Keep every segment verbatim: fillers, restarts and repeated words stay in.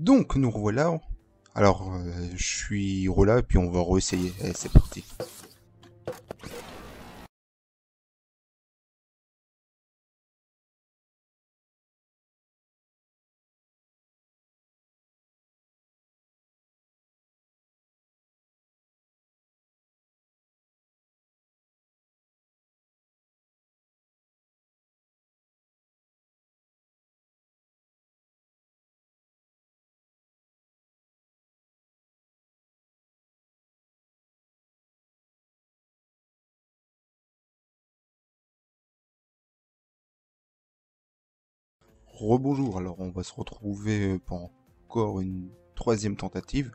Donc nous revoilà. Alors euh, je suis Rola et puis on va re-essayer. Allez, c'est parti. Rebonjour, alors on va se retrouver pour encore une troisième tentative.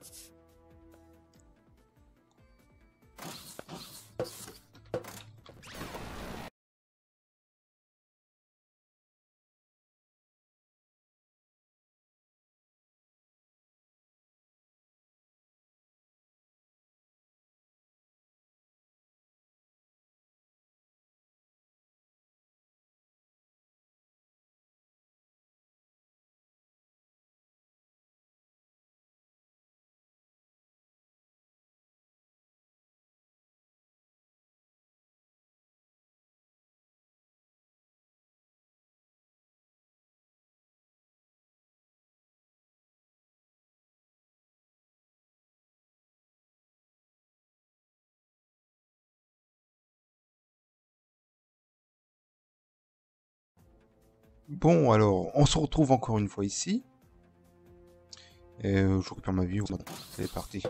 Bon alors, on se retrouve encore une fois ici. Et euh, je récupère ma vie. C'est parti.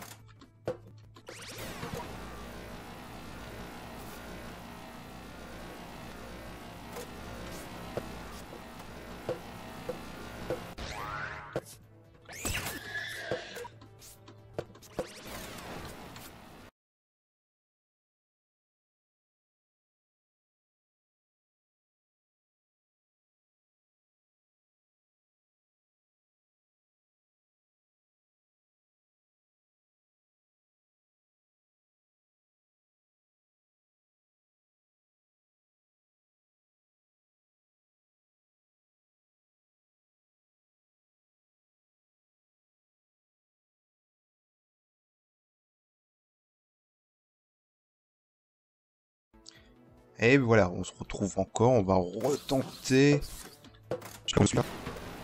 Et voilà, on se retrouve encore. On va retenter. Je commence là.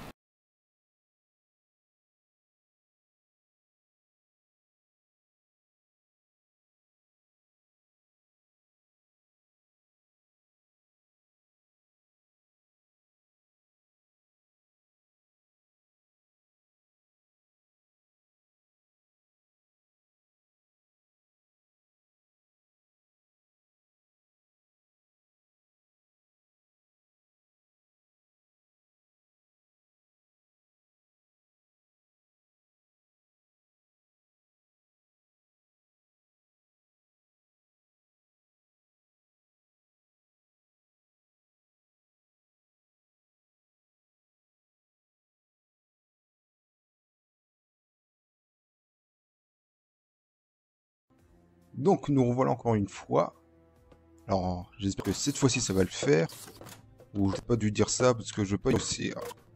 Donc nous revoilà encore une fois. Alors j'espère que cette fois-ci ça va le faire. Ou j'ai pas dû dire ça parce que je veux pas réussir.